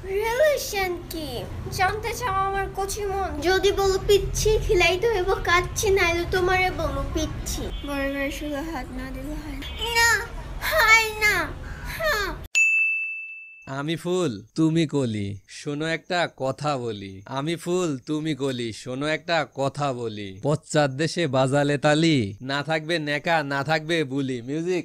Relation কি জানতে চাও আমার কচি মন? যদি বলো পিচ্ছি খিলাইতে হইব কাচ্ছি, নাইলে তোমারে বলো পিচ্ছি। বর্গার শুধু হাত না দিলে হয় না, হয় না। আমি ফুল তুমি কলি, শোনো একটা কথা বলি। আমি ফুল তুমি কলি, শোনো একটা কথা বলি। পশ্চাৎ দেশে বাজালে তালি, না থাকবে নেকা না থাকবে বুলি। মিউজিক।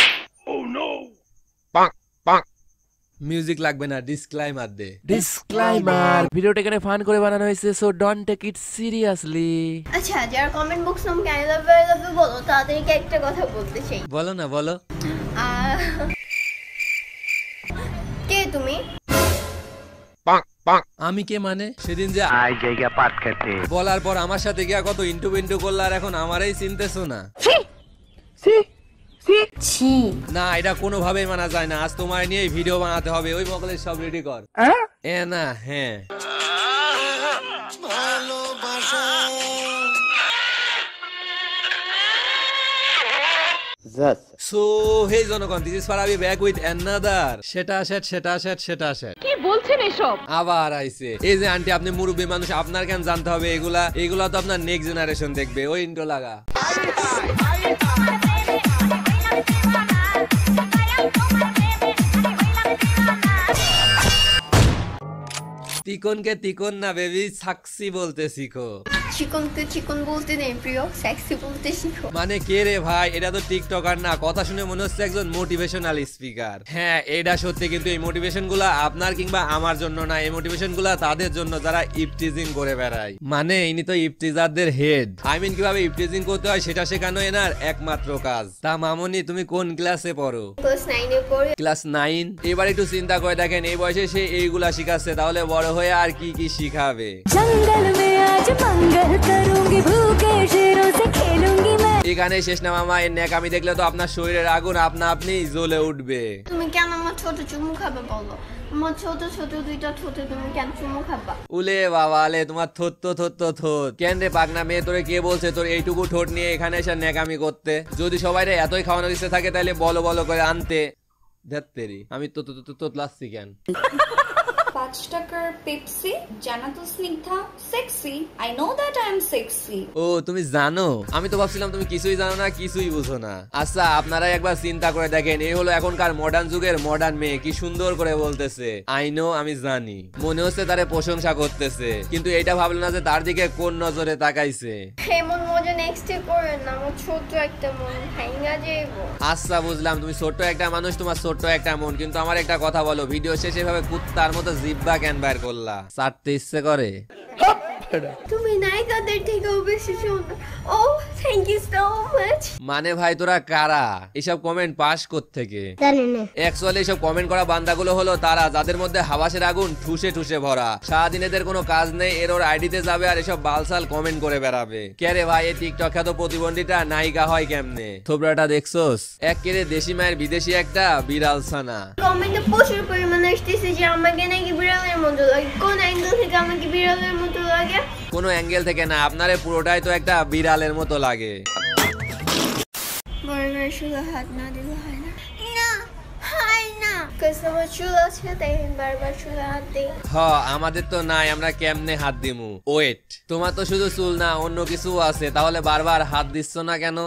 মিউজিক লাগবে না, ডিসক্লাইমার দে। ডিসক্লাইমার, ভিডিওটা এখানে ফান করে বানানো হয়েছে, so don't take it seriously. আচ্ছা, যারা কমেন্ট বক্স আমাকে আই লাভ ইউ বলো, তাদেরকে একটা কথা বলতে চাই। বলো না, বলো। কে তুমি? আমি কে মানে? সেদিন যে বলার পর আমার সাথে গিয়া কত ইন্টু বিন্টু করলো, আর এখন আমারই চিনতেছো না? না, এটা কোনোভাবেই মানা যায় না। আজ তোমার নিয়ে ভিডিও বানাতে হবে। ওই মকলে সব রেডি কর। এ না, হ্যাঁ So, hey জনগণ, this is Farabi back with another সেটা সেট। কি বলছেন এসব? আবার আইছে। এই যে আন্টি, আপনি মুরব্বী মানুষ, আপনার কেন জানতে হবে এগুলা তো আপনার নেক্সট জেনারেশন দেখবে। ওই ইন্ট্রো লাগা। তিকনকে তিকন না বেবি, সাক্সি বলতে শিখো। চিকনকে চিকন বলতে নেই প্রিয়, সেক্সি বলতে শিখো। মানে কে রে ভাই? এটা তো টিকটকার না, কথা শুনে মনে হচ্ছে একজন মোটিভেশনাল স্পিকার। হ্যাঁ, এটা সত্যি, কিন্তু এই মোটিভেশন গুলা আপনার কিংবা আমার জন্য না। এই মোটিভেশন গুলা তাদের জন্য যারা ইপটিজিং করে বেড়ায়। মানে ইনি তো ইপটিজারদের হেড। আই মিন, কিভাবে ইপটিজিং করতে হয় সেটা শেখানো এনার একমাত্র কাজ। তা মামনি, তুমি কোন ক্লাসে পড়ো? ক্লাস 9 এ পড়ি। ক্লাস 9? এবার একটু চিন্তা করে দেখেন, এই বয়সে সে এইগুলা শিখাচ্ছে, তাহলে বড় হয়ে আর কি কি শিখাবে? জঙ্গল মে আজ মঙ্গল করুঙ্গি, ভুকে শেরোं से খেলুঙ্গি मैं। এখানে শেষ না মামা। এর ন্যাকামি দেখলে তো আপনার শরীরের আগুন আপনি জ্বলে উঠবে। তুমি কেন আমার ছোট চুমু খাবে বলো? আমার ছোট ছোট দুইটা ঠোঁটে তুমি কেন চুমু খাবা? উলে বাবা লে, তোমার থোত কেন রে পাগনা মেয়ে? তোরে কে বলছে তোর এইটুকু ঠোঁট নিয়ে এখানে এসে ন্যাকামি করতে? যদি সবাই রে এতই খাওয়ানোর ইচ্ছে থাকে তাহলে বলো করে আনতে। ধ্যাত্তেরি, আমি তো লাসছি কেন? 5 টাকার পেপসি, জানাতো Snigdha sexy. I know that I am sexy. ও, তুমি জানো? আমি তো ভাবছিলাম তুমি কিছুই জানো না, কিছুই বুঝো না। আচ্ছা, আপনারা একবার চিন্তা করে দেখেন, এই হলো এখনকার মডার্ন যুগের মডার্ন মেয়ে, কি সুন্দর করে বলতেছে আই নো, আমি জানি। মনে হচ্ছে তারে প্রশংসা করতেছে, কিন্তু এটা ভাবলো না যে তার দিকে কোন নজরে তাকাইছে। এমন মজা নেক্সট ডে করেন না, আমার ছোট একটা মন ভাঙা যাইবো। আচ্ছা, বুঝলাম তুমি ছোট্ট একটা মানুষ, তোমার ছোট্ট একটা মন, কিন্তু আমার একটা কথা বলো, ভিডিও শেষে এভাবে কুত্তার মতো জিব্বা কেন বাইর করলা? চাটতে ইচ্ছে করে? তুমি নায়িকাদের থেকেও বেশি সুন্দর। Oh thank you so much. মানে ভাই, তোরা কারা? এসব কমেন্ট পাস কোত্থেকে? জানি না। অ্যাকচুয়ালি এসব কমেন্ট করা বান্দাগুলো হলো তারা যাদের মধ্যে হাবাসের আগুন ঠুসে ভরা। সারাদিন এদের কোনো কাজ নেই, ওর আইডিতে যাবে আর এসব বালসাল কমেন্ট করে বেড়াবে। কে রে ভাই, এই টিকটক খ্যাত প্রতিবন্ধীটা নায়িকা হয় কেমনে? থোবরাটা দেখছোস? এক কেরে দেশি মায়ের বিদেশি একটা বিড়াল ছানা। কমেন্টে প্রচুর পরিমাণে আসতেছে যে আমাকে নাকি বিড়ালের মতো লাগে। কোন অ্যাঙ্গেল থেকে আমাকে বিড়ালের মতো লাগে? কোনো অ্যাঙ্গেল থেকে না, আপনারে পুরোটাই তো একটা বিড়ালের মতো লাগে। বারবার শুধু হাত না দিলে হয় না। না, হয় না। আমার চুল আছে তাই বারবার শুধু হাত দিই। আমাদের তো নাই, আমরা কেমনে হাত দিমু? ওয়েট, তোমার তো শুধু চুল না, অন্য কিছু আছে, তাহলে বারবার হাত দিচ্ছ না কেন?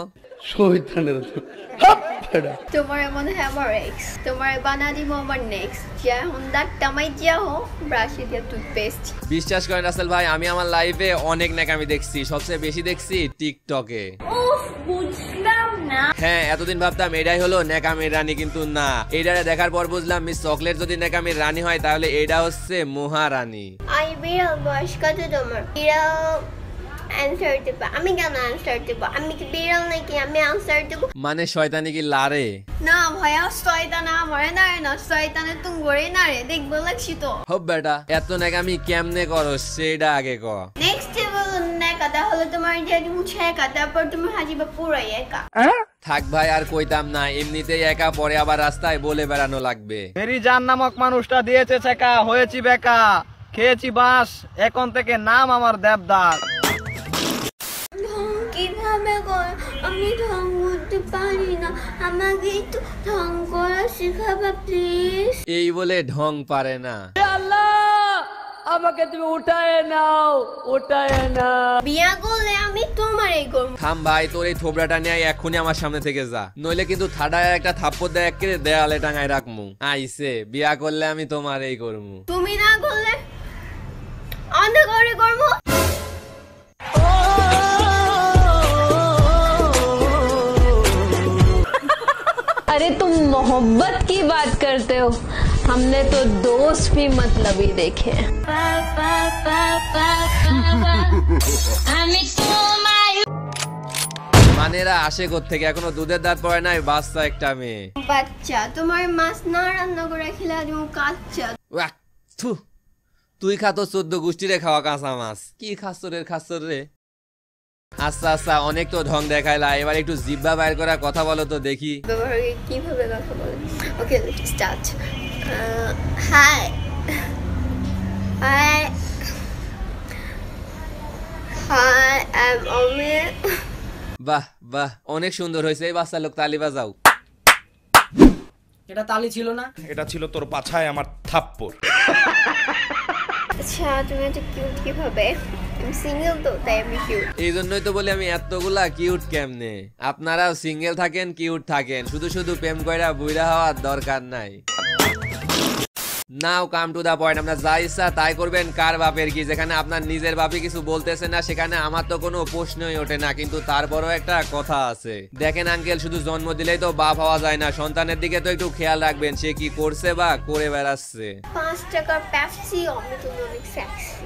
তোমার মনে হয় আমার এক্স, তোমার বানা দিব আমার নেক্সট। যা হুন্ডা টামাই যা হো ব্রাশে দিয়ে টুথপেস্ট। বিশ্বাস করেন রাসেল ভাই, আমি আমার লাইফে অনেক ন্যাকামি দেখছি, সবচেয়ে বেশি দেখছি টিকটকে। উফ, বুঝলাম না। হ্যাঁ, এতদিন ভাবতাম এটাই হলো ন্যাকামির রানী, কিন্তু না। এইটারে দেখার পর বুঝলাম মিস চকলেট যদি ন্যাকামির রানী হয় তাহলে এটা হচ্ছে মহারানী। বিড়াল বয়স কত তোমার? বিড়াল আনসার দেব। আমি কেন আনসার দেব? আমি কি বিড়াল নাকি আমি আনসার দেব? মানে শয়তানি কি লারে? না ভাইয়া, শয়তান আমারে না রে, না শয়তানে তুমি গড়ে না রে, দেখবো লাগছি তো। হব বেটা, এত ন্যাকামি কেমনে করো সেটা আগে ক। নেক্সট বলো না, কথা হলো তোমার যে মুছে একা, তারপর তুমি হাজিবা পুরাই একা। থাক ভাই, আর কইতাম না, এমনিতেই একা, পরে আবার রাস্তায় বলে বেড়ানো লাগবে। মেরি জান নামক মানুষটা দিয়েছে ছেকা, হয়েছি বেকা, খেয়েছি বাঁশ, এখন থেকে নাম আমার দেবদাস। কিভাবে আমি ঢং করতে পারি না, আমাকে একটু ঢং করা শেখাবা প্লিজ। এই বলে ঢং পারে না। আল্লাহ আমাকে তুমি উঠায় নাও, উঠায় না। বিয়া করলে আমি তোমারই করব। থাম ভাই, তোর এই থোবড়াটা নিয়ে এক্ষুনি আমার সামনে থেকে যা, নইলে কিন্তু ঠাডায় একটা থাপ্পড় দেয় একেবারে দেয়ালে টাঙায় রাখমু। আইছে, বিয়া করলে আমি তোমারই করবো। তুমি না করলে অন্ধকারে করব। अरे तुम मोहब्बत की बात करते हो, हमने तो दोस्त भी मतलबी देखे हैं। মানে এরা আসে কোত্থেকে, এখনো দুধের দাঁত পড়ে নাই, বাচ্চা একটা মেয়ে। বাচ্চা তোমার মাছ না রান্না করে খেলা তুমি কাচ্চা। ওয়াক, থু, তুই খা তো 14 গোষ্ঠীরে খাওয়া কাঁচা মাছ। কি খাচ্ছর রে। আচ্ছা আচ্ছা, অনেক তো ঢং দেখাইলা, এবার একটু জিব্বা বাইর করা কথা বলো তো দেখি। ব্যবহারে কিভাবে কথা বলে? Okay start. Hi hi hi I am Amir. বাহ বাহ, অনেক সুন্দর হয়েছে। এই বাচ্চা লোক তালি বাজাও। এটা তালি ছিল না, এটা ছিল তোর পাছায় আমার থাপ্পড়। আচ্ছা তুমি এত কিউট কিভাবে? আমি সিঙ্গেল তো, তাই আমি কিউট। এই জন্যই তো বলি আমি এতগুলা কিউট কেমনে। আপনারাও সিঙ্গেল থাকেন, কিউট থাকেন, শুধু শুধু প্রেম কইরা বুইরা হওয়ার দরকার নাই। নাও কাম টু দা পয়েন্ট, আপনার যা ইচ্ছা তাই করবেন। কার বাপের কি, যেখানে আপনার নিজের বাপই কিছু বলতেছে না সেখানে আমার তো কোনো প্রশ্নই ওঠে না, কিন্তু তারপরও একটা কথা আছে। দেখেন আঙ্কেল, শুধু জন্ম দিলেই তো বাপ হওয়া যায় না, সন্তানের দিকে তো একটু খেয়াল রাখবেন, সে কি করছে বা করে বেড়াচ্ছে। 5 টাকার পেপসি অমৃত অনেক সেক্সি।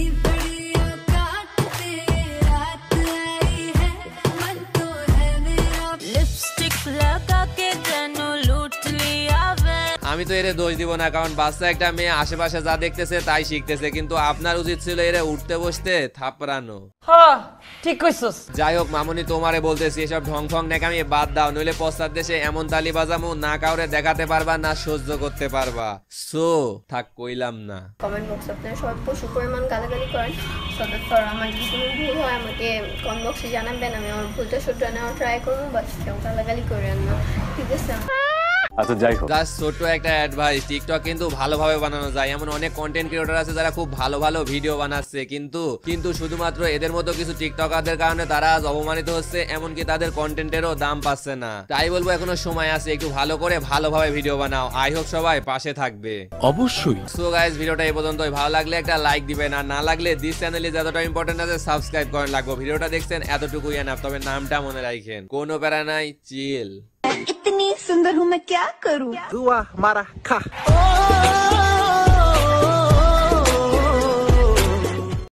আমি তো এরে দোষ দিব না, কারণ বাচ্চা একটা মেয়ে আশেপাশে যা দেখতেছে তাই শিখতেছে, কিন্তু আপনার উচিত ছিল এরে উঠতে বসতে থাপড়ানো। হ্যাঁ ঠিক কইছস। যাই হোক মামুনি, তোমারে বলতেছি এসব ঢং ফং নেকামি বাদ দাও, নইলে পশ্চাৎ দেশে এমন তালি বাজামু না কাউরে দেখাতে পারবা না সহ্য করতে পারবা। সো থাক, কইলাম না। কমেন্ট বক্সে আপনারা সব প্রচুর পরিমাণ গালাগালি করেন, সদস্যরা আমার যদি কোনো ভুল হয় আমাকে কমেন্ট বক্সে জানাবেন, আমি আমার ভুলটা শুধরে নেওয়ার ট্রাই করবো, বাট কেউ গালাগালি করেন না, ঠিক আছে? আচ্ছা যাই হোক, জাস্ট ছোট একটা অ্যাডভাইস, টিকটক কিন্তু ভালোভাবে বানানো যায়। এমন অনেক কন্টেন্ট ক্রিয়েটর আছে যারা খুব ভালো ভালো ভিডিও বানাচ্ছে, কিন্তু শুধুমাত্র এদের মতো কিছু টিকটকারদের কারণে তারা আজ অপমানিত হচ্ছে, এমনকি তাদের কন্টেন্টেরও দাম পাচ্ছে না। তাই বলবো এখনো সময় আছে, একটু ভালো করে ভালোভাবে ভিডিও বানাও। আই হোপ সবাই পাশে থাকবে অবশ্যই। সো গাইস, ভিডিওটা এই পর্যন্তই। ভালো লাগলে একটা লাইক দিবেন, আর না লাগলে দিস চ্যানেলে যতটা ইম্পর্টেন্ট আছে সাবস্ক্রাইব করেন লাগবে। ভিডিওটা দেখছেন এতটুকুই এনাফ, তবে নামটা মনে রাখেন, কোনো প্যারা নাই, চিল। इतनी सुंदर हूँ मैं क्या करूँ? দুয়া মারা খা।